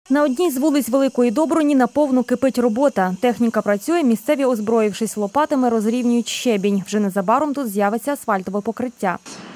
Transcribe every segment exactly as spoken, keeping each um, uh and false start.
На одній з вулиць Великої Добруні наповну кипить робота. Техніка працює, місцеві, озброївшись лопатами, розрівнюють щебінь. Вже незабаром тут з'явиться асфальтове покриття.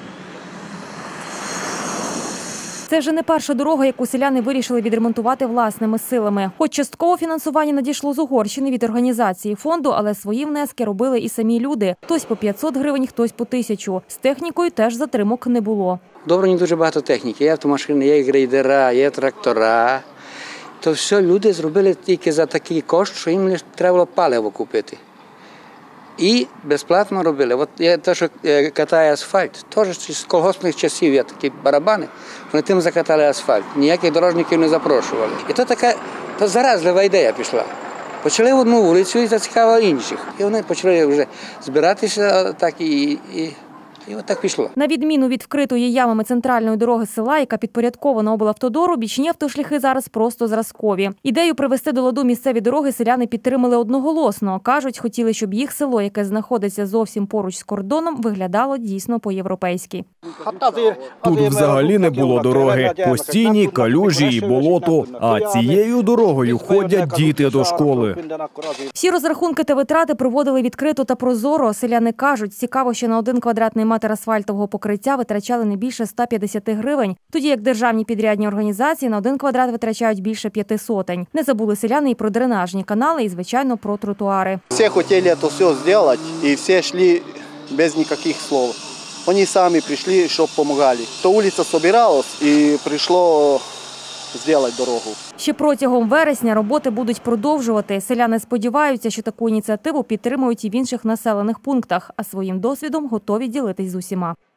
Це вже не перша дорога, яку селяни вирішили відремонтувати власними силами. Хоч частково фінансування надійшло з Угорщини від організації фонду, але свої внески робили і самі люди. Хтось по п'ятсот гривень, хтось по тисячу. З технікою теж затримок не було. В Добруні дуже багато техніки. Є автомашини, є грейдера, є трактора. То все люди зробили тільки за такий кошт, що їм лише треба було паливо купити. І безплатно робили. От є те, що катає асфальт, теж з колгоспних часів є такі барабани, вони тим закатали асфальт. Ніяких дорожників не запрошували. І то така то заразлива ідея пішла. Почали одну вулицю і зацікавили інших. І вони почали вже збиратися так і... і І от так пішло. На відміну від вкритої ямами центральної дороги села, яка підпорядкована облавтодору, бічні автошляхи зараз просто зразкові. Ідею привести до ладу місцеві дороги селяни підтримали одноголосно. Кажуть, хотіли, щоб їх село, яке знаходиться зовсім поруч з кордоном, виглядало дійсно по-європейськи. Тут взагалі не було дороги. Постійні калюжі і болото. А цією дорогою ходять діти до школи. Всі розрахунки та витрати проводили відкрито та прозоро. Селяни кажуть, цікаво, що на один квадратний метр асфальтового покриття витрачали не більше ста п'ятдесяти гривень, тоді як державні підрядні організації на один квадрат витрачають більше п'яти сотень. Не забули селяни і про дренажні канали, і, звичайно, про тротуари. Всі хотіли це все зробити, і всі йшли без ніяких слів. Вони самі прийшли, щоб допомагали. То вулиця збиралась і прийшло зробити дорогу. Ще протягом вересня роботи будуть продовжувати. Селяни сподіваються, що таку ініціативу підтримують і в інших населених пунктах, а своїм досвідом готові ділитись з усіма.